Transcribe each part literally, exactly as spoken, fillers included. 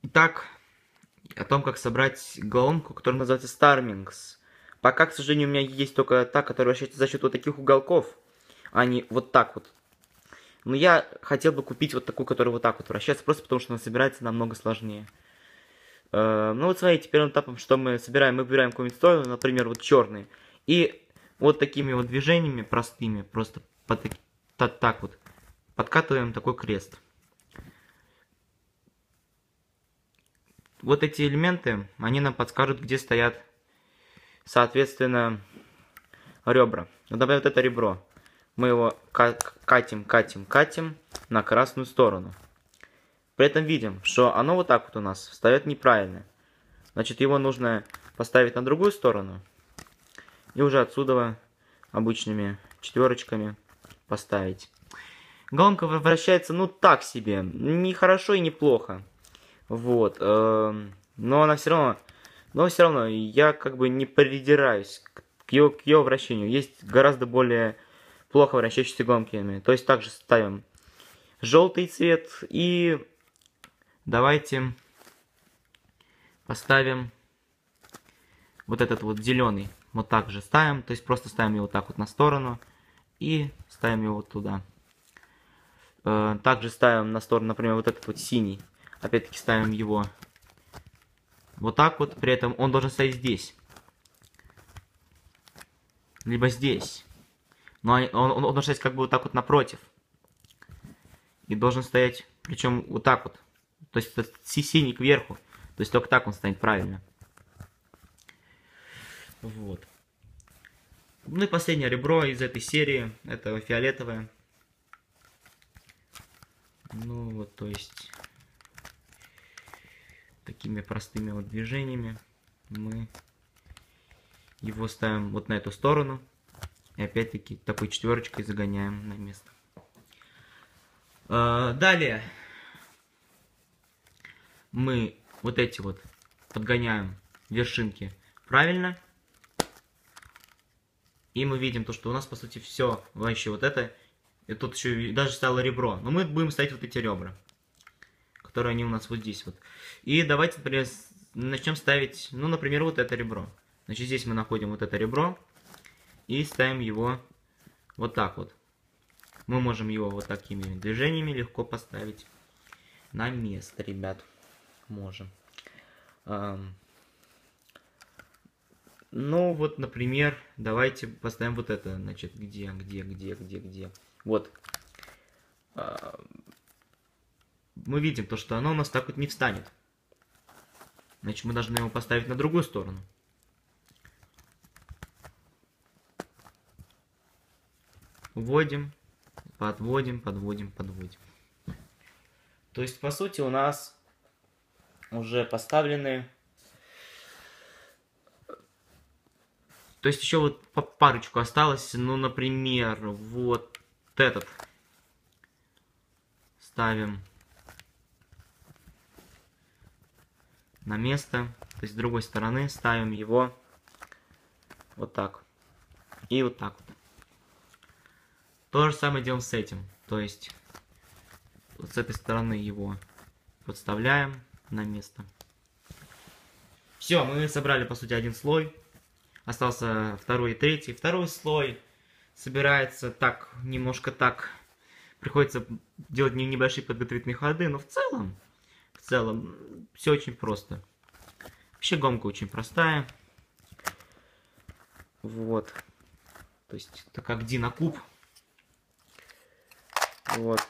Итак, о том, как собрать головоломку, которая называется Starmings. Пока, к сожалению, у меня есть только та, которая вращается за счет вот таких уголков, а не вот так вот. Но я хотел бы купить вот такую, которая вот так вот вращается, просто потому что она собирается намного сложнее. Э, ну вот смотрите, первым этапом, что мы собираем, мы выбираем какую-нибудь сторону, например, вот черный. И вот такими вот движениями простыми, просто под, так, так вот, подкатываем такой крест. Вот эти элементы, они нам подскажут, где стоят, соответственно, ребра. Вот, например, вот это ребро. Мы его катим, катим, катим на красную сторону. При этом видим, что оно вот так вот у нас встает неправильно. Значит, его нужно поставить на другую сторону. И уже отсюда обычными четверочками поставить. Головоломка вращается, ну, так себе. Не хорошо и не плохо. Вот. Но она все равно... Но все равно я как бы не придираюсь к ее, к ее вращению. Есть гораздо более плохо вращающиеся головоломки. То есть также ставим желтый цвет. И давайте поставим вот этот вот зеленый. Вот так же ставим. То есть просто ставим его так вот на сторону. И ставим его вот туда. Также ставим на сторону, например, вот этот вот синий. Опять-таки ставим его вот так вот. При этом он должен стоять здесь. Либо здесь. Но он, он, он должен стоять как бы вот так вот напротив. И должен стоять, причем вот так вот. То есть это синий кверху. То есть только так он станет правильно. Вот. Ну и последнее ребро из этой серии. Это фиолетовое. Ну вот, то есть... Такими простыми вот движениями мы его ставим вот на эту сторону. И опять-таки такой четверочкой загоняем на место. Далее мы вот эти вот подгоняем вершинки правильно. И мы видим то, что у нас по сути все вообще вот это. И тут еще даже стало ребро. Но мы будем ставить вот эти ребра, которые они у нас вот здесь вот. И давайте, например, начнем ставить, ну, например, вот это ребро. Значит, здесь мы находим вот это ребро и ставим его вот так вот. Мы можем его вот такими движениями легко поставить на место, ребят. Можем. Ну, вот, например, давайте поставим вот это. Значит, где, где, где, где, где. Вот. Мы видим то, что оно у нас так вот не встанет. Значит, мы должны его поставить на другую сторону. Вводим, подводим, подводим, подводим. То есть, по сути, у нас уже поставлены... То есть, еще вот парочку осталось. Ну, например, вот этот. Ставим на место. То есть, с другой стороны ставим его вот так. И вот так вот. То же самое делаем с этим. То есть, вот с этой стороны его подставляем на место. Все, мы собрали, по сути, один слой. Остался второй и третий. Второй слой собирается так, немножко так. Приходится делать небольшие подготовительные ходы, но в целом, в целом, все очень просто. Вообще гонка очень простая. Вот. То есть, это как динокуб. Вот.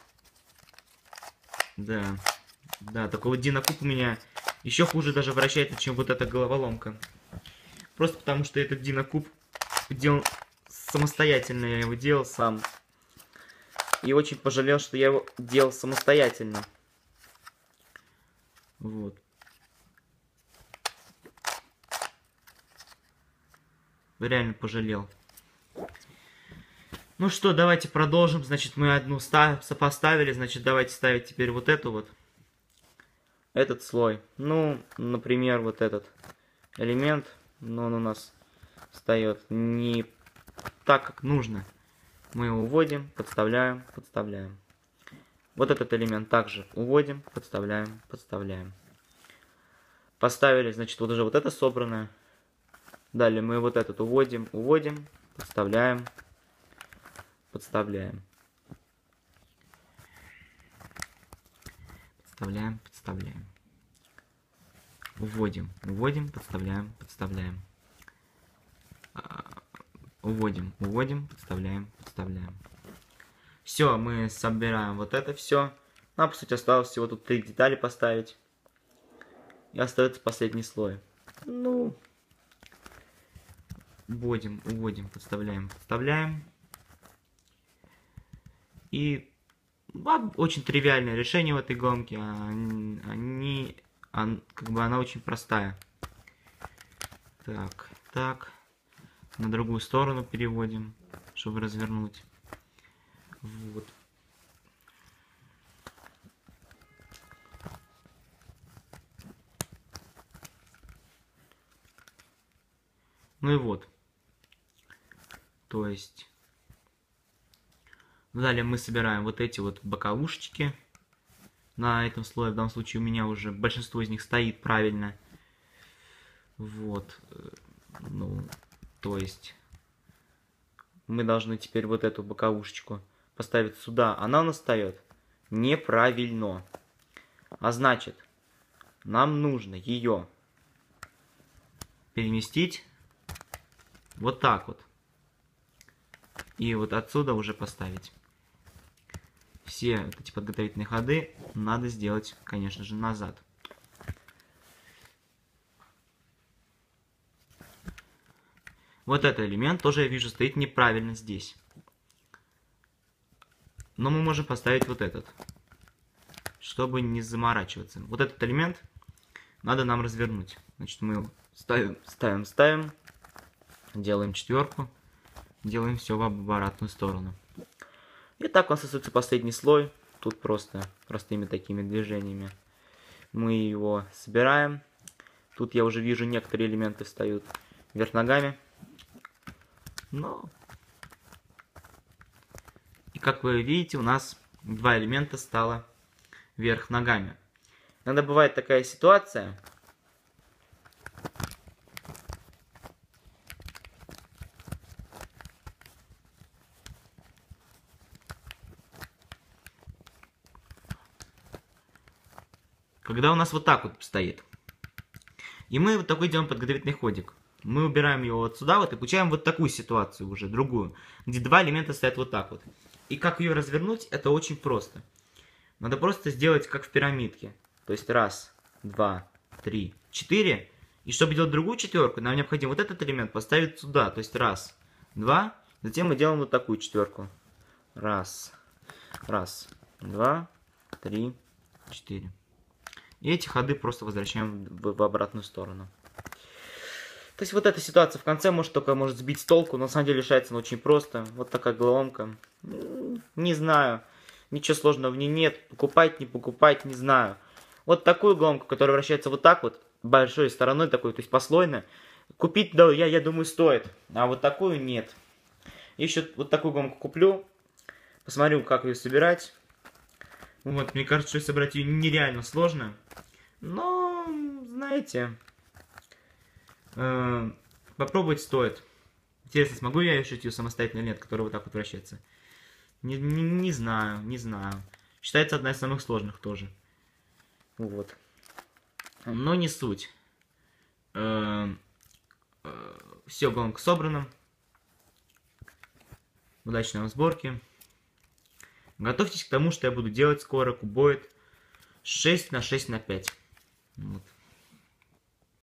Да. Да, такой вот динокуб у меня еще хуже даже вращается, чем вот эта головоломка. Просто потому, что этот динокуб делал самостоятельно, я его делал сам. И очень пожалел, что я его делал самостоятельно. Вот. Реально пожалел. Ну что, давайте продолжим. Значит, мы одну сопоставили. Значит, давайте ставить теперь вот эту вот. Этот слой. Ну, например, вот этот элемент. Но он у нас встает не так, как нужно. Мы его уводим, подставляем, подставляем. Вот этот элемент также уводим, подставляем, подставляем. Поставили, значит, вот уже вот это собранное. Далее мы вот этот уводим, уводим, подставляем, подставляем. Подставляем, подставляем. Уводим, уводим, подставляем, подставляем. Уводим, уводим, подставляем, подставляем. Все, мы собираем вот это все. Нам, по сути, осталось всего тут три детали поставить. И остается последний слой. Ну, уводим, уводим, подставляем, подставляем. И очень тривиальное решение в этой гонке. Они, они как бы она очень простая. Так, так. На другую сторону переводим, чтобы развернуть. Вот. Ну и вот. То есть... Далее мы собираем вот эти вот боковушечки. На этом слое, в данном случае, у меня уже большинство из них стоит правильно. Вот. Ну, то есть... Мы должны теперь вот эту боковушечку поставить сюда. Она у нас встает неправильно. А значит, нам нужно ее переместить вот так вот. И вот отсюда уже поставить. Все эти подготовительные ходы надо сделать, конечно же, назад. Вот этот элемент тоже, я вижу, стоит неправильно здесь. Но мы можем поставить вот этот, чтобы не заморачиваться. Вот этот элемент надо нам развернуть. Значит, мы его ставим, ставим, ставим, делаем четверку, делаем все в обратную сторону. И так у нас остается последний слой. Тут просто простыми такими движениями мы его собираем. Тут я уже вижу, некоторые элементы встают вверх ногами. Но... И как вы видите, у нас два элемента стало вверх ногами. Иногда бывает такая ситуация, когда у нас вот так вот стоит. И мы вот такой делаем подготовительный ходик. Мы убираем его вот сюда вот и получаем вот такую ситуацию уже, другую, где два элемента стоят вот так вот. И как ее развернуть, это очень просто. Надо просто сделать как в пирамидке. То есть раз, два, три, четыре. И чтобы делать другую четверку, нам необходимо вот этот элемент поставить сюда. То есть раз, два. Затем мы делаем вот такую четверку. Раз, раз, два, три, четыре. И эти ходы просто возвращаем в, в обратную сторону. То есть вот эта ситуация в конце может только может сбить с толку, но на самом деле решается она очень просто. Вот такая головоломка. Не знаю. Ничего сложного в ней нет. Покупать, не покупать, не знаю. Вот такую головоломку, которая вращается вот так вот, большой стороной такой, то есть послойно. Купить, да, я, я думаю, стоит. А вот такую нет. Еще вот такую головоломку куплю. Посмотрю, как ее собирать. Вот, мне кажется, что собрать ее нереально сложно. Но, знаете... Э, попробовать стоит. Интересно, смогу я решить ее самостоятельно или нет, которая вот так вот вращается. Не, не, не знаю, не знаю. Считается одна из самых сложных тоже. Вот. Но не суть. Э, э, все, головоломка собрана. Удачной вам сборки. Готовьтесь к тому, что я буду делать скоро кубоид шесть на шесть на пять. Вот.